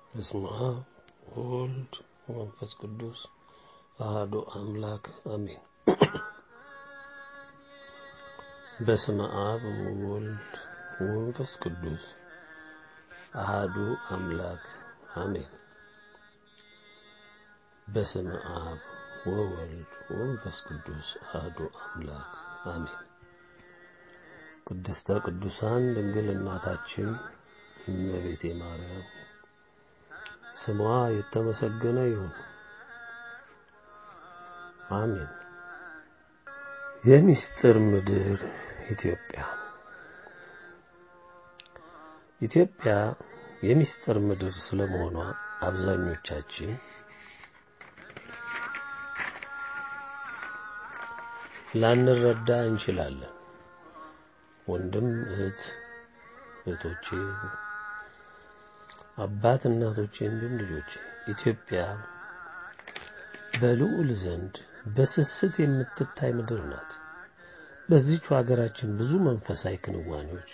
በስመ አብ ወወልድ ወመንፈስ ቅዱስ አሐዱ አምላክ አሜን። በስመ አብ ወወልድ ወመንፈስ ቅዱስ አሐዱ አምላክ አሜን። በስመ አብ ወወልድ ወመንፈስ ቅዱስ አሐዱ አምላክ አሜን። ቅድስተ ቅዱሳን ድንግል እናታችን እመቤቴ ማርያም ስሟ የተመሰገነ ይሁን። አሜን። የሚስጥር ምድር ኢትዮጵያ። ኢትዮጵያ የሚስጥር ምድር ስለመሆኗ አብዛኞቻችን ላንረዳ እንችላለን። ወንድም እህቶቼ፣ አባት እናቶቼ፣ እንዲሁም ልጆቼ ኢትዮጵያ በልዑል ዘንድ በስስት የምትታይ ምድር ናት። በዚህች ሀገራችን ብዙ መንፈሳዊ ክንዋኔዎች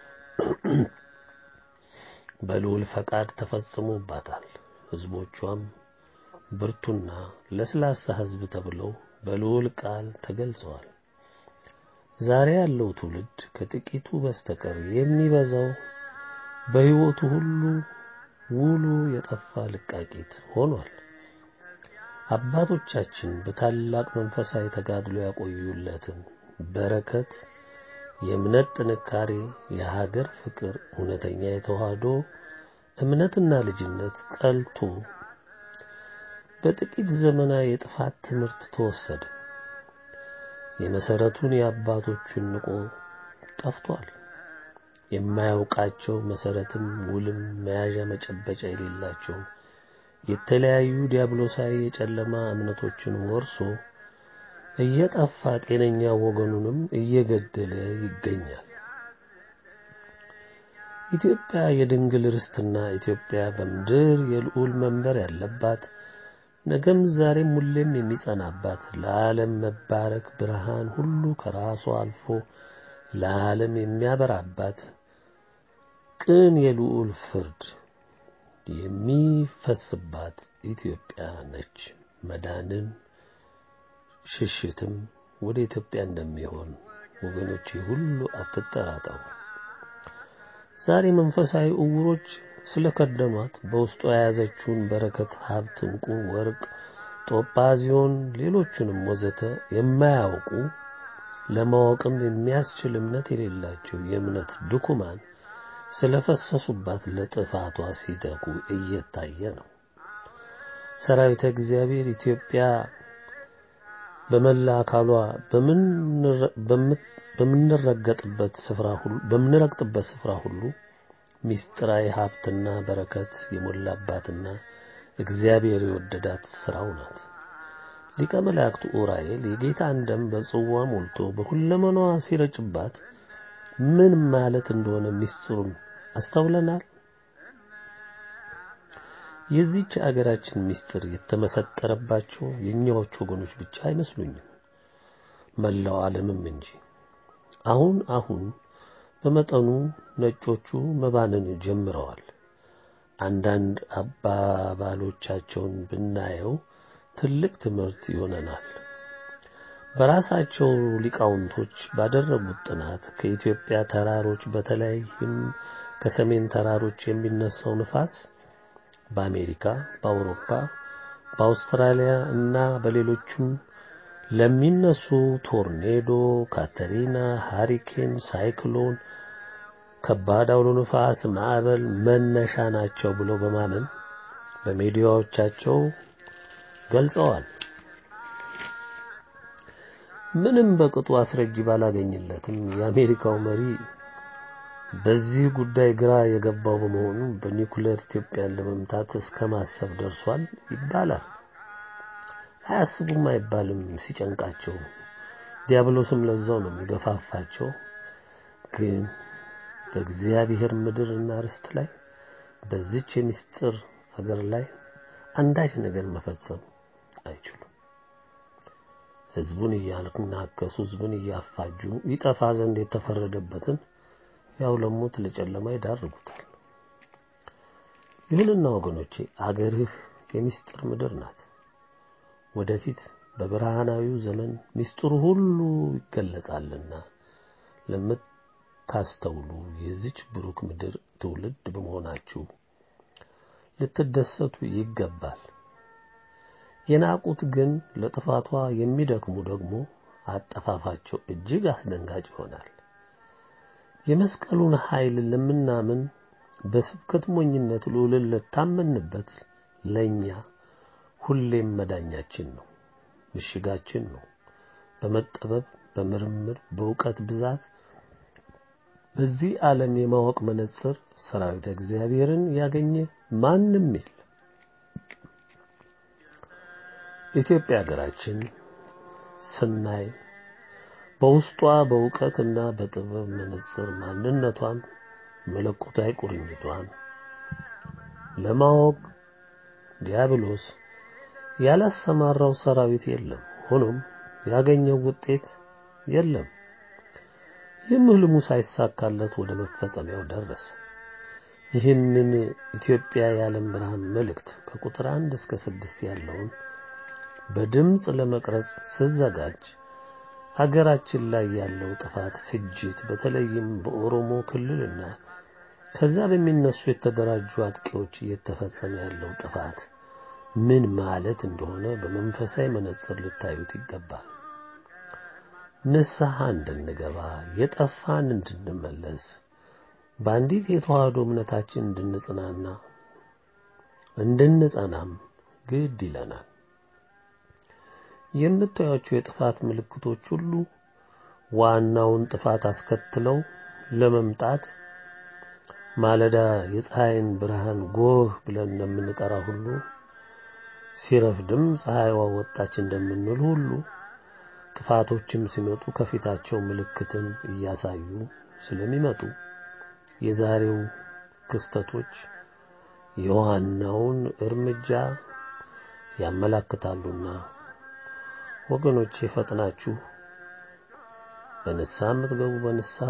በልዑል ፈቃድ ተፈጽሞባታል። ህዝቦቿም ብርቱና ለስላሳ ህዝብ ተብለው በልዑል ቃል ተገልጸዋል። ዛሬ ያለው ትውልድ ከጥቂቱ በስተቀር የሚበዛው በህይወቱ ሁሉ ውሉ የጠፋ ልቃቂት ሆኗል። አባቶቻችን በታላቅ መንፈሳዊ ተጋድሎ ያቆዩለትን በረከት፣ የእምነት ጥንካሬ፣ የሀገር ፍቅር፣ እውነተኛ የተዋህዶ እምነትና ልጅነት ጠልቶ በጥቂት ዘመናዊ የጥፋት ትምህርት ተወሰደ። የመሰረቱን የአባቶቹን ንቆ ጠፍቷል። የማያውቃቸው መሰረትም ውልም መያዣ መጨበጫ የሌላቸው የተለያዩ ዲያብሎሳዊ የጨለማ እምነቶችን ወርሶ እየጠፋ ጤነኛ ወገኑንም እየገደለ ይገኛል። ኢትዮጵያ የድንግል ርስትና ኢትዮጵያ በምድር የልዑል መንበር ያለባት ነገም ዛሬም ሁሌም የሚጸናባት ለዓለም መባረክ ብርሃን ሁሉ ከራሷ አልፎ ለዓለም የሚያበራባት ቅን የልዑል ፍርድ የሚፈስባት ኢትዮጵያ ነች። መዳንም ሽሽትም ወደ ኢትዮጵያ እንደሚሆን ወገኖቼ ሁሉ አትጠራጠሩ። ዛሬ መንፈሳዊ ዕውሮች ስለከደኗት በውስጧ የያዘችውን በረከት፣ ሀብት፣ ዕንቁ፣ ወርቅ፣ ጦጳዚዮን ሌሎችንም ወዘተ የማያውቁ ለማወቅም የሚያስችል እምነት የሌላቸው የእምነት ድኩማን ስለፈሰሱባት ለጥፋቷ ሲተጉ እየታየ ነው። ሰራዊተ እግዚአብሔር ኢትዮጵያ በመላ አካሏ በምንረግጥበት ስፍራ ሁሉ ሚስጥራዊ ሀብትና በረከት የሞላባትና እግዚአብሔር የወደዳት ስራው ናት። ሊቀ መላእክት ኡራኤል የጌታን ደም በጽዋ ሞልቶ በሁለመናዋ ሲረጭባት ምን ማለት እንደሆነ ሚስጥሩን አስተውለናል። የዚህች አገራችን ሚስጥር የተመሰጠረባቸው የኛዎቹ ወገኖች ብቻ አይመስሉኝም፣ መላው ዓለምም እንጂ። አሁን በመጠኑ ነጮቹ መባነን ጀምረዋል። አንዳንድ አባባሎቻቸውን ብናየው ትልቅ ትምህርት ይሆነናል። በራሳቸው ሊቃውንቶች ባደረጉት ጥናት ከኢትዮጵያ ተራሮች በተለይም ከሰሜን ተራሮች የሚነሳው ንፋስ በአሜሪካ፣ በአውሮፓ፣ በአውስትራሊያ እና በሌሎችም ለሚነሱ ቶርኔዶ፣ ካተሪና፣ ሃሪኬን፣ ሳይክሎን፣ ከባድ አውሎ ንፋስ፣ ማዕበል መነሻ ናቸው ብለው በማመን በሚዲያዎቻቸው ገልጸዋል። ምንም በቅጡ አስረጅ ባላገኝለትም የአሜሪካው መሪ በዚህ ጉዳይ ግራ የገባው በመሆኑ በኒኩሌር ኢትዮጵያን ለመምታት እስከ ማሰብ ደርሷል ይባላል። አያስቡም አይባልም ሲጨንቃቸው። ዲያብሎስም ለዛው ነው የሚገፋፋቸው። ግን በእግዚአብሔር ምድርና ርስት ላይ በዚች የሚስጥር ሀገር ላይ አንዳች ነገር መፈጸም አይችሉም። ህዝቡን እያልናከሱ ህዝቡን እያፋጁ ይጠፋ ዘንድ የተፈረደበትን ያው ለሞት ለጨለማ ይዳርጉታል። ይሁንና ወገኖቼ አገርህ የሚስጥር ምድር ናት። ወደፊት በብርሃናዊው ዘመን ሚስጥሩ ሁሉ ይገለጻልና ለምታስተውሉ የዚች ብሩክ ምድር ትውልድ በመሆናችሁ ልትደሰቱ ይገባል። የናቁት ግን ለጥፋቷ የሚደክሙ ደግሞ አጠፋፋቸው እጅግ አስደንጋጭ ይሆናል። የመስቀሉን ኃይል ለምናምን በስብከት ሞኝነት ልዑልን ለታመንበት ለኛ ሁሌም መዳኛችን ነው፣ ምሽጋችን ነው። በመጠበብ በምርምር በእውቀት ብዛት በዚህ ዓለም የማወቅ መነጽር ሰራዊተ እግዚአብሔርን ያገኘ ማንም የለም። ኢትዮጵያ ሀገራችን ስናይ በውስጧ በእውቀትና በጥበብ መነጽር ማንነቷን መለኮታዊ ቁርኝቷን ለማወቅ ዲያብሎስ ያላሰማራው ሰራዊት የለም። ሆኖም ያገኘው ውጤት የለም። የህልሙ ሳይሳካለት ወደ መፈጸሚያው ደረሰ። ይህንን ኢትዮጵያ የዓለም ብርሃን መልእክት ከቁጥር 1 እስከ 6 ያለውን በድምጽ ለመቅረጽ ሲዘጋጅ ሀገራችን ላይ ያለው ጥፋት ፍጅት በተለይም በኦሮሞ ክልልና ከዛ በሚነሱ የተደራጁ አጥቂዎች እየተፈጸመ ያለው ጥፋት ምን ማለት እንደሆነ በመንፈሳዊ መነጽር ልታዩት ይገባል። ንስሐ እንድንገባ የጠፋን እንድንመለስ በአንዲት የተዋህዶ እምነታችን እንድንጸናም ግድ ይለናል። የምታዩቸው የጥፋት ምልክቶች ሁሉ ዋናውን ጥፋት አስከትለው ለመምጣት ማለዳ የፀሐይን ብርሃን ጎህ ብለን እንደምንጠራ ሁሉ ሲረፍድም ፀሐይዋ ወጣች እንደምንል ሁሉ ጥፋቶችም ሲመጡ ከፊታቸው ምልክትን እያሳዩ ስለሚመጡ የዛሬው ክስተቶች የዋናውን እርምጃ ያመለክታሉና ወገኖቼ ፈጥናችሁ በንስሐ የምትገቡ በንስሐ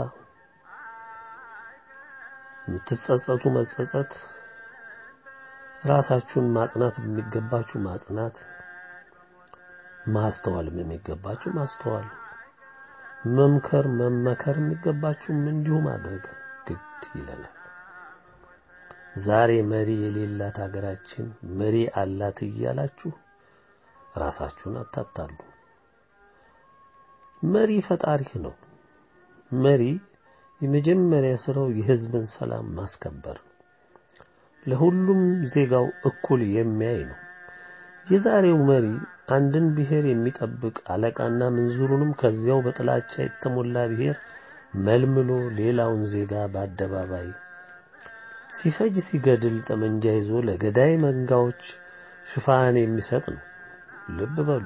የምትጸጸቱ መጸጸት ራሳችሁን ማጽናት የሚገባችሁ ማጽናት ማስተዋል የሚገባችሁ ማስተዋል መመከር የሚገባችሁ እንዲሁ ማድረግ ግድ ይለናል። ዛሬ መሪ የሌላት ሀገራችን መሪ አላት እያላችሁ ራሳችሁን አታታሉ። መሪ ፈጣሪ ነው። መሪ የመጀመሪያ ስራው የህዝብን ሰላም ማስከበር ለሁሉም ዜጋው እኩል የሚያይ ነው። የዛሬው መሪ አንድን ብሔር የሚጠብቅ አለቃና ምንዙሩንም ከዚያው በጥላቻ የተሞላ ብሔር መልምሎ ሌላውን ዜጋ በአደባባይ ሲፈጅ ሲገድል ጠመንጃ ይዞ ለገዳይ መንጋዎች ሽፋን የሚሰጥ ነው። ልብ በሉ።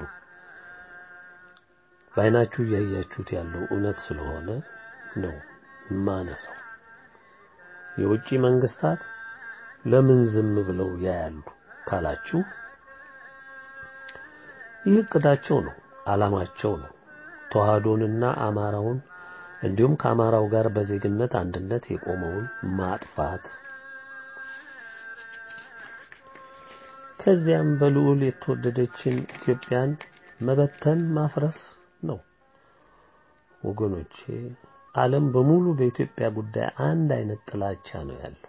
ባይናችሁ ያያችሁት ያለው እውነት ስለሆነ ነው ማነሳው። የውጪ መንግስታት ለምን ዝም ብለው ያያሉ ካላችሁ ይህ እቅዳቸው ነው፣ ዓላማቸው ነው። ተዋህዶንና አማራውን እንዲሁም ከአማራው ጋር በዜግነት አንድነት የቆመውን ማጥፋት ከዚያም በልዑል የተወደደችን ኢትዮጵያን መበተን ማፍረስ ነው። ወገኖቼ ዓለም በሙሉ በኢትዮጵያ ጉዳይ አንድ አይነት ጥላቻ ነው ያለው።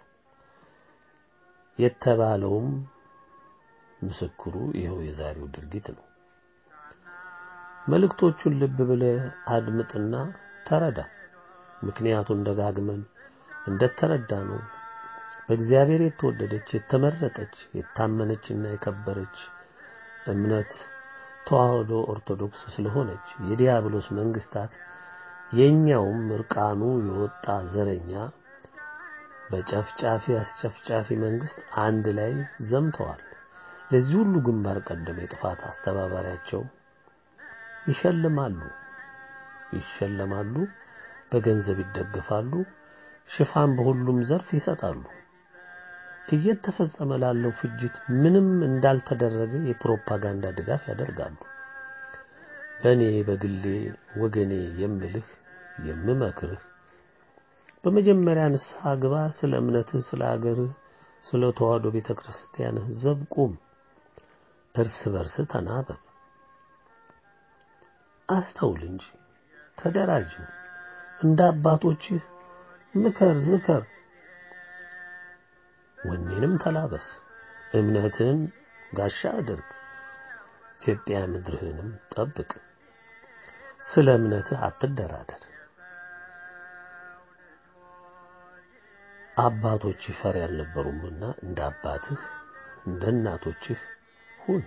የተባለውም ምስክሩ ይሄው የዛሬው ድርጊት ነው። መልእክቶቹን ልብ ብለህ አድምጥና ተረዳ። ምክንያቱም ደጋግመን እንደተረዳነው በእግዚአብሔር የተወደደች የተመረጠች የታመነችና የከበረች እምነት ተዋህዶ ኦርቶዶክስ ስለሆነች የዲያብሎስ መንግስታት የኛውም እርቃኑ የወጣ ዘረኛ በጨፍጫፊ አስጨፍጫፊ መንግስት አንድ ላይ ዘምተዋል። ለዚህ ሁሉ ግንባር ቀደም የጥፋት አስተባባሪያቸው ይሸለማሉ፣ በገንዘብ ይደግፋሉ፣ ሽፋን በሁሉም ዘርፍ ይሰጣሉ። እየተፈጸመ ላለው ፍጅት ምንም እንዳልተደረገ የፕሮፓጋንዳ ድጋፍ ያደርጋሉ። በኔ በግሌ ወገኔ የምመክርህ በመጀመሪያ ንስሐ ግባ። ስለ እምነትህ፣ ስለ ሀገርህ፣ ስለ ተዋህዶ ቤተክርስቲያን ዘብ ቁም። እርስ በርስ ተናበብ። አስተውል እንጂ ተደራጅ። እንደ አባቶችህ ምከር ዝከር። ወኔንም ተላበስ። እምነትን ጋሻ አድርግ። ኢትዮጵያ ምድርህንም ጠብቅ። ስለ እምነትህ አትደራደር። አባቶችህ ፈሪ ያልነበሩምና እንደ አባትህ እንደ እናቶችህ ሁን።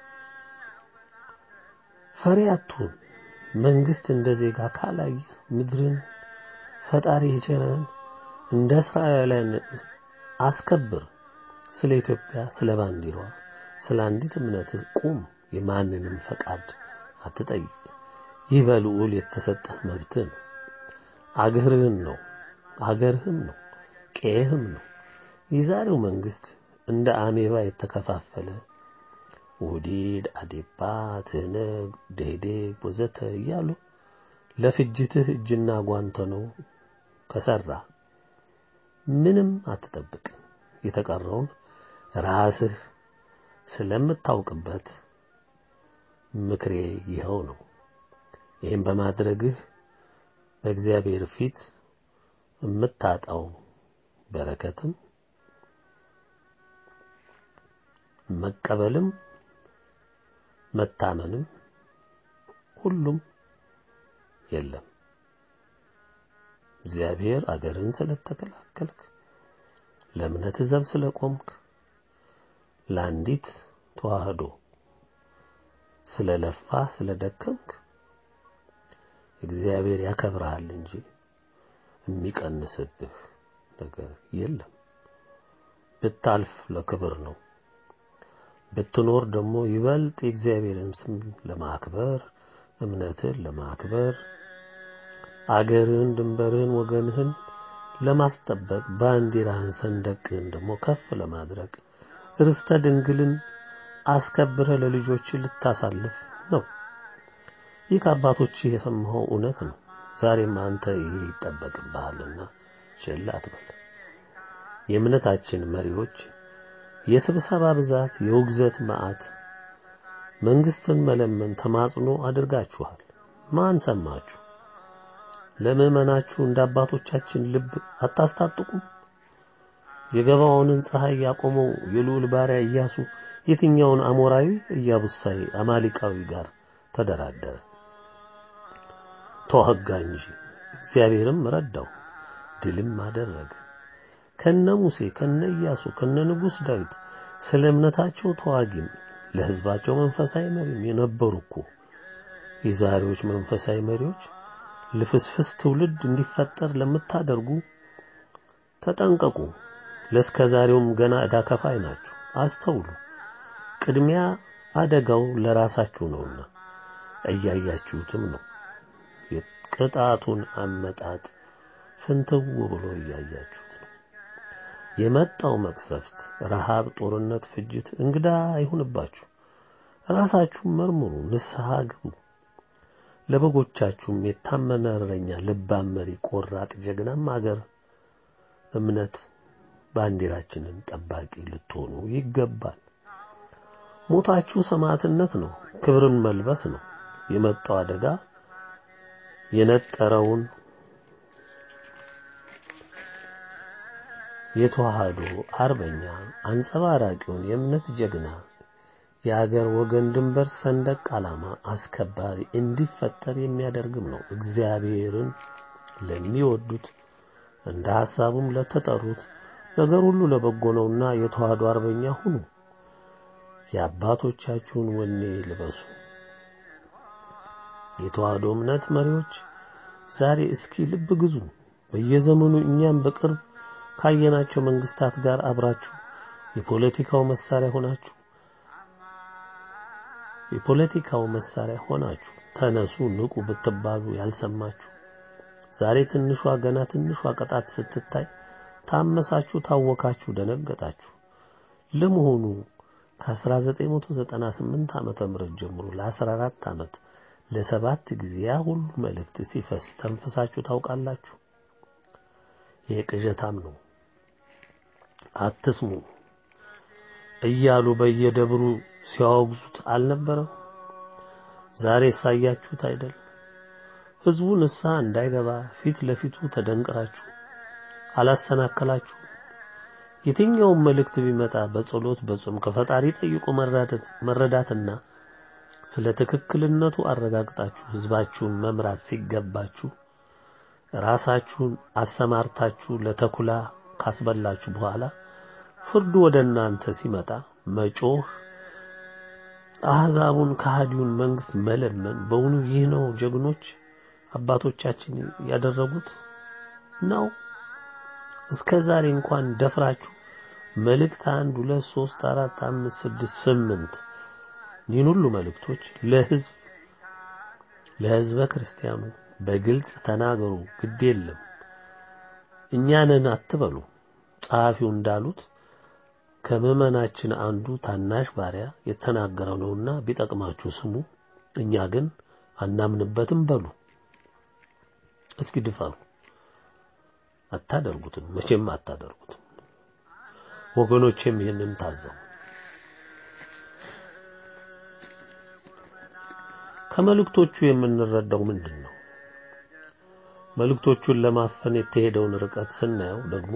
ፈሪ አትሁን። መንግስት እንደ ዜጋ ካላየ ምድርን ፈጣሪ የቸረን እንደ እስራኤላውያን አስከብር። ስለ ኢትዮጵያ ስለ ባንዲራዋ ስለ አንዲት እምነት ቁም። የማንንም ፈቃድ አትጠይቅ። ይህ በልዑል የተሰጠህ መብት ነው። አገርህም ነው ቄህም ነው። የዛሬው መንግስት እንደ አሜባ የተከፋፈለ ውዲድ አዴፓ ትህነግ ደኢህዴግ ወዘተ እያሉ ለፍጅትህ እጅና ጓንተ ነው ከሰራ ምንም አትጠብቅ። የተቀረውን ራስህ ስለምታውቅበት ምክሬ ይኸው ነው። ይህን በማድረግህ በእግዚአብሔር ፊት የምታጣው በረከትም መቀበልም መታመንም ሁሉም የለም። እግዚአብሔር አገርን ስለተከላከልክ ለእምነት ዘብ ስለቆምክ ለአንዲት ተዋህዶ ስለለፋ ስለደከምክ እግዚአብሔር ያከብርሃል እንጂ የሚቀንስብህ ነገር የለም። ብታልፍ ለክብር ነው። ብትኖር ደግሞ ይበልጥ የእግዚአብሔርን ስም ለማክበር እምነትን ለማክበር አገርን ድንበርን ወገንህን ለማስጠበቅ ባንዲራህን ሰንደቅህን ደግሞ ከፍ ለማድረግ ርስተ ድንግልን አስከብረ ለልጆች ልታሳልፍ ነው። ይህ ከአባቶች የሰማኸው እውነት ነው። ዛሬም አንተ ይሄ ይጠበቅብሃልና ችላ አትበል። የእምነታችን መሪዎች የስብሰባ ብዛት የውግዘት መዓት መንግስትን መለመን ተማጽኖ አድርጋችኋል። ማን ሰማችሁ? ለምእመናችሁ እንደ አባቶቻችን ልብ አታስታጥቁም? የገባዖንን ፀሐይ ያቆመው የልዑል ባሪያ ኢያሱ የትኛውን አሞራዊ ኢያቡሳዊ አማሊቃዊ ጋር ተደራደረ? ተዋጋ እንጂ እግዚአብሔርም ረዳው፣ ድልም አደረገ። ከነ ሙሴ ከነ ኢያሱ ከነ ንጉስ ዳዊት ስለ እምነታቸው ተዋጊም ለህዝባቸው መንፈሳዊ መሪም የነበሩኩ የዛሬዎች መንፈሳዊ መሪዎች ለፍስፍስ ትውልድ እንዲፈጠር ለምታደርጉ ተጠንቀቁ። ለስከዛሬውም ገና ዕዳ ከፋይ ናችሁ። አስተውሉ። ቅድሚያ አደጋው ለራሳችሁ ነውና እያያችሁትም ነው። የቅጣቱን አመጣጥ ፍንትው ብሎ እያያችሁት ነው። የመጣው መቅሰፍት ረሃብ፣ ጦርነት፣ ፍጅት እንግዳ አይሁንባችሁ። ራሳችሁን መርምሩ፣ ንስሐ ግቡ። ለበጎቻችሁም የታመነ እረኛ ልባም መሪ ቆራጥ ጀግናም አገር እምነት ባንዲራችንን ጠባቂ ልትሆኑ ይገባል። ሞታችሁ ሰማዕትነት ነው፣ ክብርን መልበስ ነው። የመጣው አደጋ የነጠረውን የተዋህዶ አርበኛ አንጸባራቂውን የእምነት ጀግና የአገር ወገን ድንበር ሰንደቅ ዓላማ አስከባሪ እንዲፈጠር የሚያደርግም ነው። እግዚአብሔርን ለሚወዱት እንደ ሐሳቡም ለተጠሩት ነገር ሁሉ ለበጎ ነውና የተዋህዶ አርበኛ ሁኑ። የአባቶቻችሁን ወኔ ልበሱ። የተዋህዶ እምነት መሪዎች ዛሬ እስኪ ልብ ግዙ። በየዘመኑ እኛም በቅርብ ካየናቸው መንግስታት ጋር አብራችሁ የፖለቲካው መሳሪያ ሆናችሁ ተነሱ ንቁ ብትባሉ ያልሰማችሁ ዛሬ ትንሿ ቅጣት ስትታይ ታመሳችሁ፣ ታወካችሁ፣ ደነገጣችሁ። ለመሆኑ ከ1998 ዓመተ ምህረት ጀምሮ ለ14 ዓመት ለ7 ጊዜ ያ ሁሉ መልእክት ሲፈስ ተንፈሳችሁ ታውቃላችሁ? የቅዠታም ነው። አትስሙ እያሉ በየደብሩ ሲያወግዙት አልነበረም? ዛሬ ሳያችሁት አይደል? ህዝቡ ንስሐ እንዳይገባ ፊት ለፊቱ ተደንቅራችሁ አላሰናከላችሁ? የትኛውም መልእክት ቢመጣ በጸሎት በጾም ከፈጣሪ ጠይቆ መረዳትና ስለ ትክክልነቱ አረጋግጣችሁ ህዝባችሁን መምራት ሲገባችሁ ራሳችሁን አሰማርታችሁ ለተኩላ ካስበላችሁ በኋላ ፍርዱ ወደ እናንተ ሲመጣ መጮህ፣ አህዛቡን ከሃዲውን መንግስት መለመን በእውኑ ይህ ነው ጀግኖች አባቶቻችን ያደረጉት ነው? እስከዛሬ እንኳን ደፍራችሁ መልእክት 1 2 3 4 5 6 8 ይህን ሁሉ መልእክቶች ለህዝበ ክርስቲያኑ በግልጽ ተናገሩ። ግድ የለም እኛንን አትበሉ። ጻፊው እንዳሉት ከመመናችን አንዱ ታናሽ ባሪያ የተናገረው ነውና ቢጠቅማችሁ ስሙ፣ እኛ ግን አናምንበትም በሉ። እስኪ ድፈሩ። አታደርጉትም፣ መቼም አታደርጉትም። ወገኖቼም ይሄንን ታዘቡ። ከመልእክቶቹ የምንረዳው ምንድነው? መልእክቶቹን ለማፈን የተሄደውን ርቀት ስናየው ደግሞ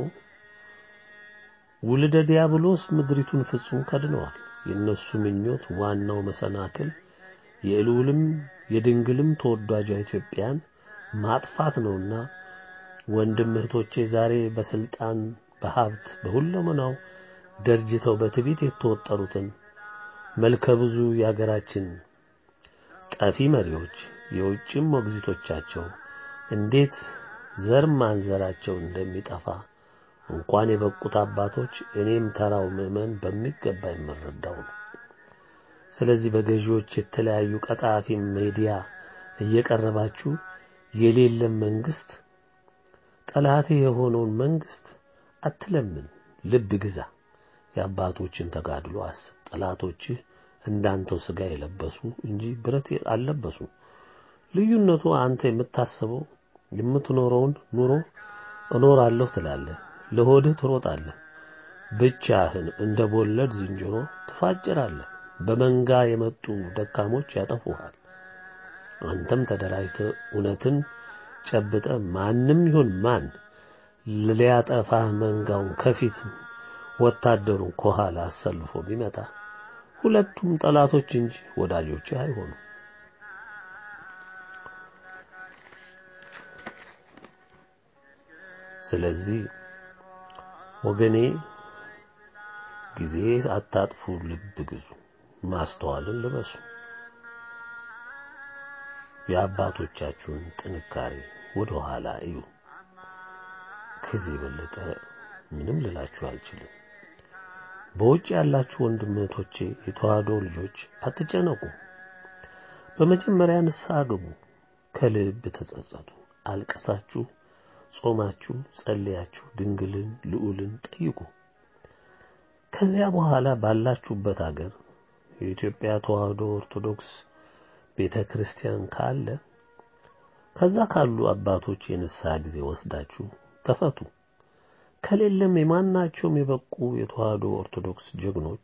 ውልደ ዲያብሎስ ምድሪቱን ፍጹም ከድነዋል። የነሱ ምኞት ዋናው መሰናክል የልዑልም የድንግልም ተወዳጇ ኢትዮጵያን ማጥፋት ነውና ወንድም እህቶቼ ዛሬ በስልጣን በሀብት በሁለመናው ደርጅተው በትዕቢት የተወጠሩትን መልከ ብዙ ያገራችን ጠፊ መሪዎች የውጭም ሞግዚቶቻቸው እንዴት ዘር ማንዘራቸው እንደሚጠፋ እንኳን የበቁት አባቶች እኔም ተራው ምዕመን በሚገባ የምረዳው ነው። ስለዚህ በገዢዎች የተለያዩ ቀጣፊ ሚዲያ እየቀረባችሁ የሌለ መንግስት ጠላቴ የሆነውን መንግስት አትለምን፣ ልብ ግዛ። የአባቶችን ተጋድሎ አስብ። ጠላቶች እንዳንተው ስጋ የለበሱ እንጂ ብረት አልለበሱ። ልዩነቱ አንተ የምታስበው የምትኖረውን ኑሮ እኖራለሁ ትላለህ፣ ለሆድህ ትሮጣለህ፣ ብቻህን እንደቦለድ ዝንጀሮ ትፋጭራለህ። በመንጋ የመጡ ደካሞች ያጠፉሃል። አንተም ተደራጅተህ እውነትን ጨብጠ ማንም ይሁን ማን ሊያጠፋህ መንጋውን ከፊት ወታደሩን ከኋላ አሰልፎ ቢመጣ ሁለቱም ጠላቶች እንጂ ወዳጆች አይሆኑም። ስለዚህ ወገኔ ጊዜ አታጥፉ፣ ልብ ግዙ፣ ማስተዋልን ልበሱ። የአባቶቻችሁን ጥንካሬ ወደ ኋላ እዩ። ከዚህ በለጠ ምንም ልላችሁ አልችልም። በውጭ ያላችሁ ወንድሞቼ የተዋህዶ ልጆች አትጨነቁ። በመጀመሪያ ንስሐ ግቡ፣ ከልብ ተጸጸቱ፣ አልቀሳችሁ ጾማችሁ ጸልያችሁ ድንግልን ልዑልን ጠይቁ። ከዚያ በኋላ ባላችሁበት ሀገር የኢትዮጵያ ተዋህዶ ኦርቶዶክስ ቤተክርስቲያን ካለ ከዛ ካሉ አባቶች የንስሐ ጊዜ ወስዳችሁ ተፈቱ። ከሌለም የማናቸውም የበቁ የተዋህዶ ኦርቶዶክስ ጀግኖች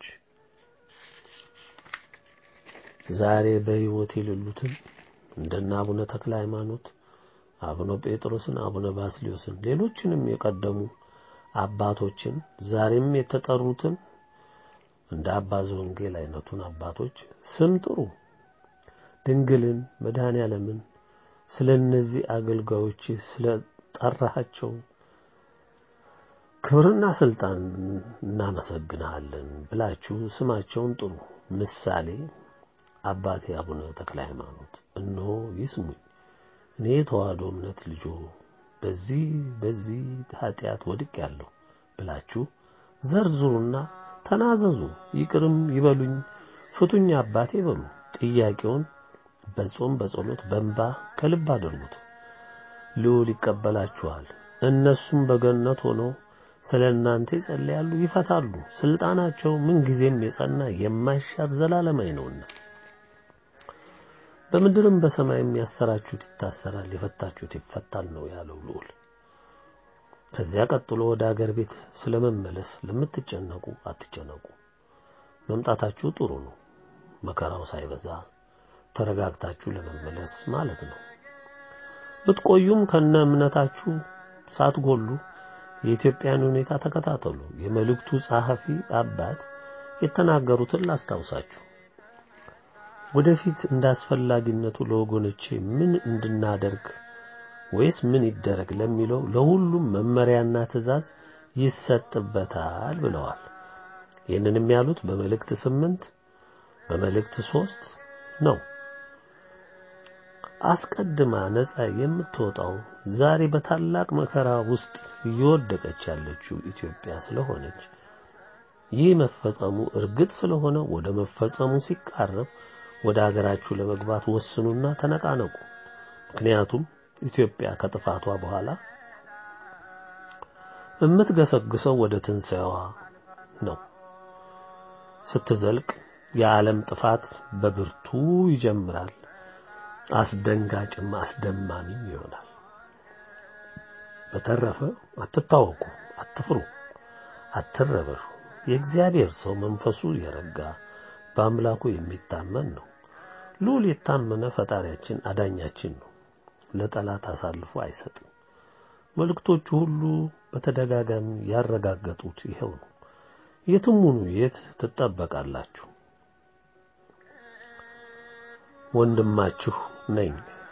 ዛሬ በሕይወት የሌሉትን እንደና አቡነ ተክለ ሃይማኖት፣ አቡነ ጴጥሮስን፣ አቡነ ባስልዮስን ሌሎችንም የቀደሙ አባቶችን ዛሬም የተጠሩትን እንደ አባ ዘወንጌል አይነቱን አባቶች ስም ጥሩ። ድንግልን መድኃኔዓለምን ስለነዚህ አገልጋዮች ስለጠራሃቸው ክብርና ስልጣን እናመሰግናለን ብላችሁ ስማቸውን ጥሩ። ምሳሌ አባቴ አቡነ ተክለ ሃይማኖት እነሆ ይስሙኝ፣ እኔ ተዋህዶ እምነት ልጆ በዚህ ኃጢአት ወድቄያለሁ ብላችሁ ዘርዝሩና ተናዘዙ። ይቅርም ይበሉኝ፣ ፍቱኝ አባቴ በሉ። ጥያቄውን በጾም በጸሎት በእንባ ከልብ አድርጉት። ልዑል ይቀበላችኋል። እነሱም በገነት ሆነው ስለናንተ ይጸልያሉ፣ ይፈታሉ። ስልጣናቸው ምን ጊዜም የጸና የማይሻር ዘላለማዊ ነውና በምድርም በሰማይም ያሰራችሁት ይታሰራል፣ የፈታችሁት ይፈታል ነው ያለው ልዑል። ከዚያ ቀጥሎ ወደ አገር ቤት ስለመመለስ ለምትጨነቁ አትጨነቁ። መምጣታችሁ ጥሩ ነው። መከራው ሳይበዛ ተረጋግታችሁ ለመመለስ ማለት ነው። ብትቆዩም ከነ እምነታችሁ ሳትጎሉ የኢትዮጵያን ሁኔታ ተከታተሉ። የመልእክቱ ጸሐፊ አባት የተናገሩትን ላስታውሳችሁ። ወደፊት እንዳስፈላጊነቱ ለወገኖቼ ምን እንድናደርግ ወይስ ምን ይደረግ ለሚለው ለሁሉም መመሪያና ትእዛዝ ይሰጥበታል ብለዋል። ይህንንም ያሉት በመልእክት 8 በመልእክት 3 ነው። አስቀድማ ነፃ የምትወጣው ዛሬ በታላቅ መከራ ውስጥ እየወደቀች ያለችው ኢትዮጵያ ስለሆነች ይህ መፈጸሙ እርግጥ ስለሆነ ወደ መፈጸሙ ሲቃረብ ወደ ሀገራችሁ ለመግባት ወስኑና ተነቃነቁ። ምክንያቱም ኢትዮጵያ ከጥፋቷ በኋላ የምትገሰግሰው ወደ ትንሣኤዋ ነው። ስትዘልቅ የዓለም ጥፋት በብርቱ ይጀምራል። አስደንጋጭም አስደማሚም ይሆናል። በተረፈ አትታወቁ፣ አትፍሩ፣ አትረበሹ። የእግዚአብሔር ሰው መንፈሱ የረጋ በአምላኩ የሚታመን ነው። ልዑል የታመነ ፈጣሪያችን አዳኛችን ነው። ለጠላት አሳልፎ አይሰጥም። መልእክቶቹ ሁሉ በተደጋጋሚ ያረጋገጡት ይሄው ነው። የትም ሁኑ የት ትጠበቃላችሁ። ወንድማችሁ ነኝ።